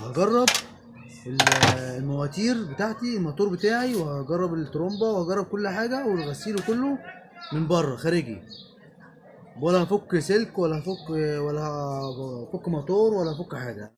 هجرب المواتير بتاعتي، الموتور بتاعي، وهجرب الترومبه، وهجرب كل حاجه والغسيل وكله من بره خارجي، ولا هفك سلك ولا هفك موتور ولا هفك حاجه.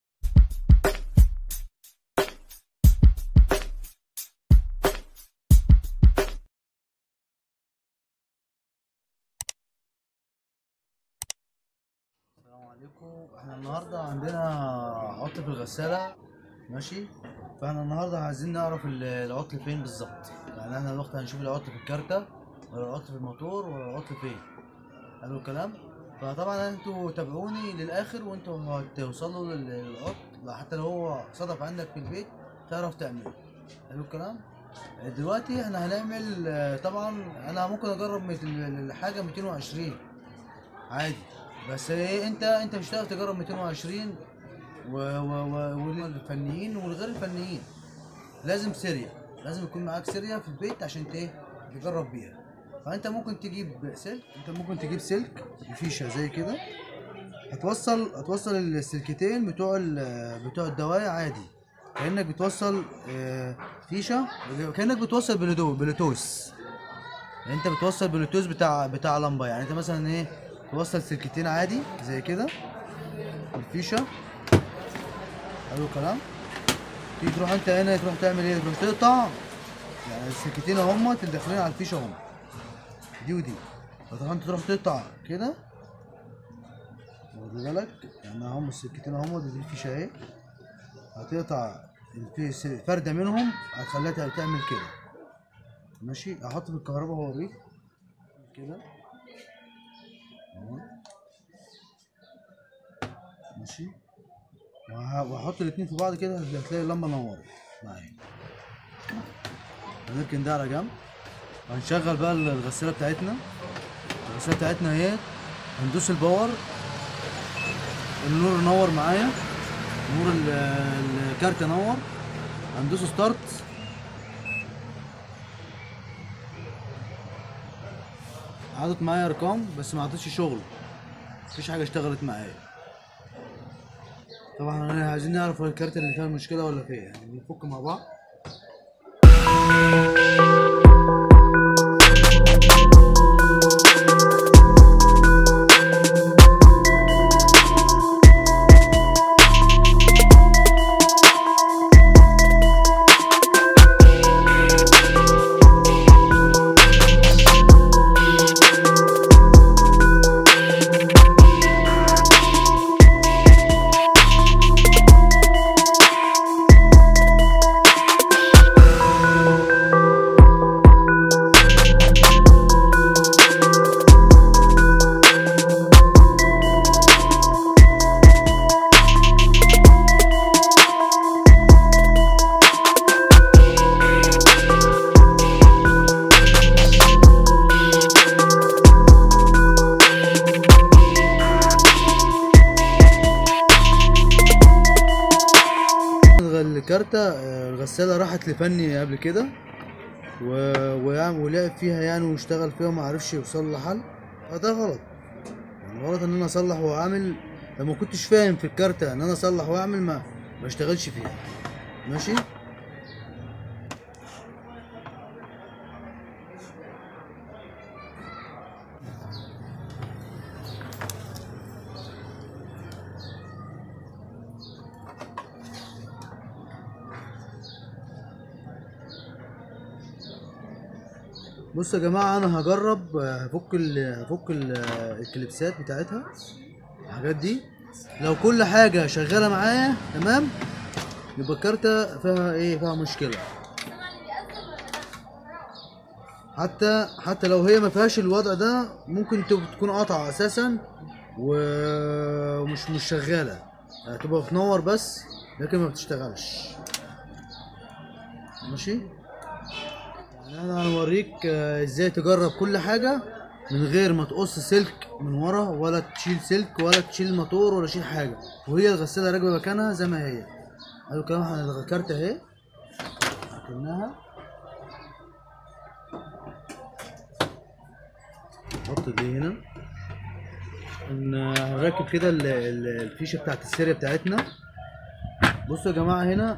السلام عليكم. احنا النهارده عندنا عطل في الغساله، ماشي. فاحنا النهارده عايزين نعرف العطل فين بالظبط. يعني احنا دلوقتي هنشوف العطل في الكارته ولا العطل في الموتور ولا العطل فين. حلو الكلام. فطبعا انتوا تابعوني للاخر وانتوا هتوصلوا للعطل، حتى لو هو صدف عندك في البيت تعرف تعمله. حلو الكلام. دلوقتي احنا هنعمل، طبعا انا ممكن اجرب الحاجه 220 عادي، بس ايه، انت مش هتقدر تجرب 220 والفنيين والغير الفنيين لازم سيريا، لازم يكون معاك سيريا في البيت عشان تجرب بيها. فانت ممكن تجيب سلك بفيشه زي كده، هتوصل السلكتين بتوع الدواية عادي، كأنك بتوصل فيشه، كأنك بتوصل بلوتوث. يعني انت بتوصل بلوتوث بتاع لمبه. يعني انت مثلا ايه، توصل سلكتين عادي زي كده بالفيشه. حلو الكلام. تيجي تروح انت هنا تروح تعمل ايه، تروح تقطع يعني السلكتين اهما اللي داخلين على الفيشه اهما، دي ودي. فطبعا انت تروح تقطع كده، واخد بالك، يعني اهم السلكتين اهما، دي الفيشه اهي. هتقطع فرده منهم هتخليها تعمل كده، ماشي. احط في الكهرباء هوريك كده اهو، ماشي. وهحط الاتنين في بعض كده هتلاقي اللمبه نورت معايا. هنركن ده على جنب، هنشغل بقى الغساله بتاعتنا. الغساله بتاعتنا اهي، هندوس الباور، النور نور معايا، نور الكارت نور. هندوس ستارت، عدت معايا ارقام بس ما عطتش شغل، مفيش حاجه اشتغلت معايا. طبعا احنا عايزين نعرف الكارت اللي فيها المشكله ولا فيها، يعني نفك مع بعض. الكارتة الغسالة راحت لفني قبل كده ولعب فيها يعني، واشتغل فيها وما عرفش يوصل لحل. فده غلط، يعني غلط ان انا اصلح واعمل لما كنتش فاهم في الكارتة ان انا اصلح واعمل ما اشتغلش فيها، ماشي. بصوا يا جماعه، انا هجرب هفك الكليبسات بتاعتها، الحاجات دي. لو كل حاجه شغاله معايا تمام يبقى الكارته فيها مشكله. حتى لو هي ما فيهاش الوضع ده، ممكن تكون قاطعه اساسا ومش شغاله، يعني تبقى بتنور بس لكن ما بتشتغلش، ماشي. انا هنوريك ازاي تجرب كل حاجه من غير ما تقص سلك من ورا، ولا تشيل سلك، ولا تشيل موتور، ولا تشيل حاجه، وهي الغساله راكبه مكانها زي ما هي. قالوا كمان احنا الكارته اهي ركبناها، نحط دي هنا، هنركب كده الفيشه بتاعت السيريا بتاعتنا. بصوا يا جماعه هنا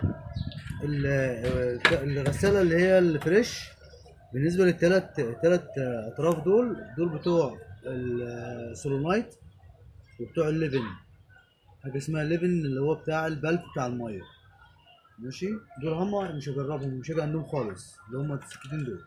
الغساله اللي هي الفريش، بالنسبه تلات اطراف دول بتوع السولونايت وبتوع الليفن. حاجه اسمها الليفن اللي هو بتاع البلف بتاع الميه. ماشي، دول هما مش هجربهم، مش هاجي عندهم خالص، اللي هما السكتين دول.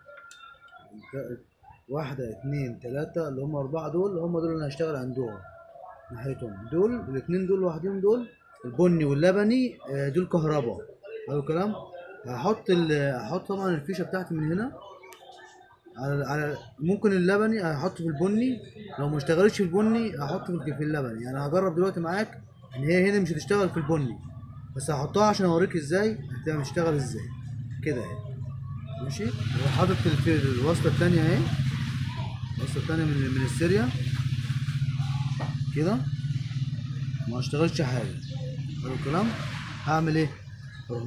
واحدة اتنين تلاتة اللي هما أربعة دول، هما دول اللي هشتغل عندهم ناحيتهم. دول الاتنين دول لوحدهم، دول البني واللبني دول كهرباء. حلو الكلام. هحط طبعا الفيشة بتاعتي من هنا على ممكن اللبني هحطه في البني، لو ما اشتغلتش في البني هحطه في اللبني. يعني هجرب دلوقتي معاك ان هي هنا مش هتشتغل في البني، بس هحطها عشان اوريك ازاي هتبقى بتشتغل ازاي كده اهي. ماشي، وحاطط الوصله الثانيه اهي، الوصله الثانيه من السيريا كده، ما اشتغلش حاجه. حلو الكلام. هعمل ايه؟ اروح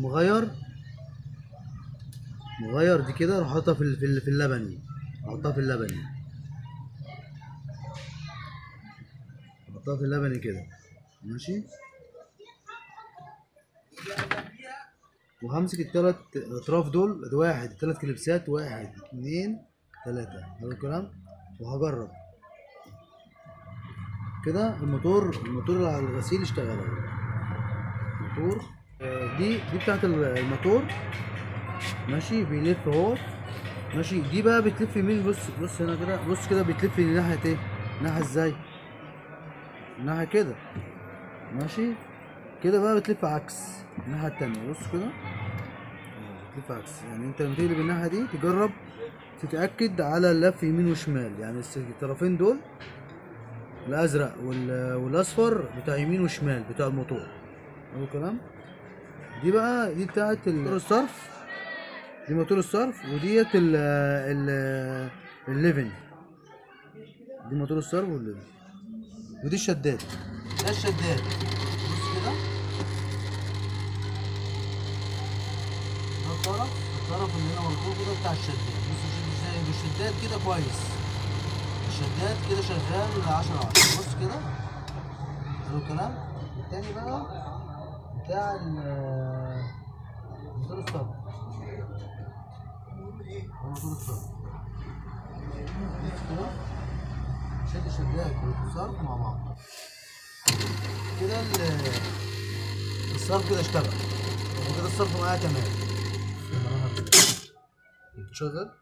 مغير دي كده، اروح حاططها في اللبني، احطها في اللبني، احطها في اللبني كده. ماشي، وهمسك التلات اطراف دول، واحد التلات كليبسات، واحد اتنين تلاتة. حلو الكلام. وهجرب كده الموتور اللي على الغسيل اشتغل. الموتور دي بتاعت الموتور. ماشي، بيلف اهو. ماشي، دي بقى بتلف يمين. بص هنا كده، بص كده بتلف ناحية ايه؟ ناحية ازاي؟ ناحية كده. ماشي كده بقى بتلف عكس الناحية التانية. بص كده بتلف عكس. يعني انت لما تقلب الناحية دي تجرب تتأكد على اللف يمين وشمال. يعني الطرفين دول الازرق والاصفر بتاع يمين وشمال بتاع الموتور. حلو الكلام. دي بقى دي بتاعت موتور الصرف، دي موتور الصرف، وديت الليفن. دي موتور الصرف والليفن، ودي الشداد. ده الشداد. بص كده، ده الطرف اللي هنا مربوط كده بتاع الشداد. بص ازاي بالشداد كده كويس. الشداد كده شغال 10/10. بص كده. حلو الكلام. التاني بقى بتاع موتور الصرف. موتور الصرف كده شد الشداد والصرف مع بعض كده. الصرف كده اشتغل، وكده الصرف معايا تمام. بتشغل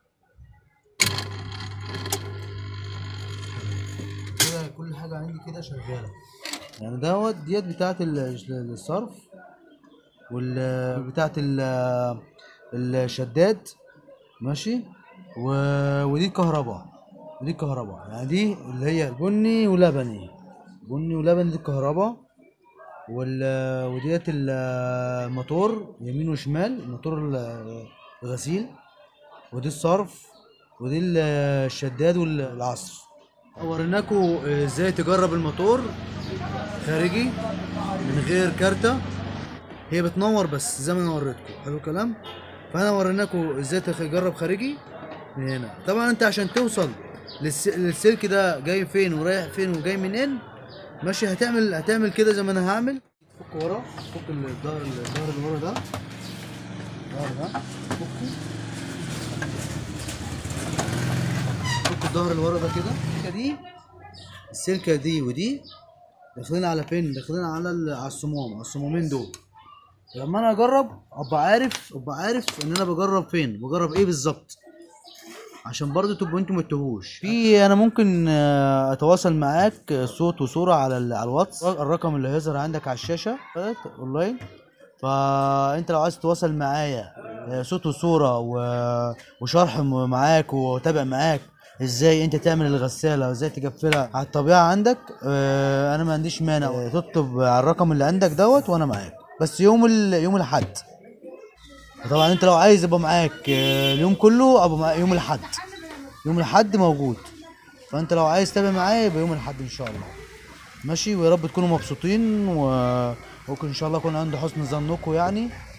كده، كل حاجة عندي كده شغالة. يعني ديت بتاعت الصرف، بتاعت الشداد. ماشي، ودي الكهرباء. يعني دي اللي هي البني ولبني دي الكهرباء. وديت الموتور يمين وشمال، موتور الغسيل. ودي الصرف، ودي الشداد والعصر. وريناكم ازاي تجرب الموتور خارجي من غير كارتة، هي بتنور بس زي ما انا وريتكم. حلو الكلام. فانا وريناكم ازاي تجرب خارجي من هنا. طبعا انت عشان توصل للسلك ده جاي فين ورايح فين وجاي منين، ماشي، هتعمل كده زي ما انا هعمل. فك ورا، فك الظهر اللي ورا ده، فك الظهر اللي ورا ده كده. دي السلكه دي ودي داخلين على فين؟ داخلين على الصمامين دول. لما انا اجرب ابقى عارف ان انا بجرب فين، بجرب ايه بالظبط، عشان برضو تبقوا انتوا متوهوش. انا ممكن اتواصل معاك صوت وصوره على الواتس، الرقم اللي هيظهر عندك على الشاشه اونلاين. فانت لو عايز تتواصل معايا صوت وصوره وشرح معاك وتابع معاك ازاي انت تعمل الغساله وازاي تقفلها على الطبيعه عندك، انا ما عنديش مانع تطلب على الرقم اللي عندك دوت وانا معاك. بس يوم الاحد. طبعا انت لو عايز ابقى معاك اليوم كله ابقى يوم الاحد موجود. فانت لو عايز تابع معايا يبقى يوم الاحد ان شاء الله. ماشي، ويا رب تكونوا مبسوطين، وممكن ان شاء الله اكون عند حسن ظنكم يعني.